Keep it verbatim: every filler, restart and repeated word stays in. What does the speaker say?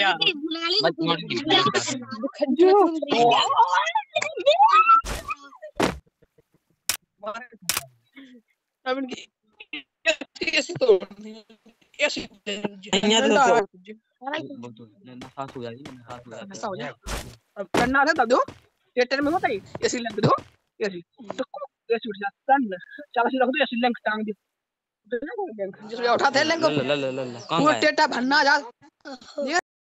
क्या मत मोड़ खज्जू अब इनकी ऐसे तोड़नी ऐसे यहाँ तो नफास हो जाएगी नफास हो जाएगी ऐसा हो जाए अब करना था तब दो थिएटर में होता है ऐसे लग दो ऐसे तो ऐसे उठ जाता है चला सी रख दो ऐसे लेंग टांग दो जिसमें उठाते हैं लेंग ल ल ल ल वो टेटा भरना जा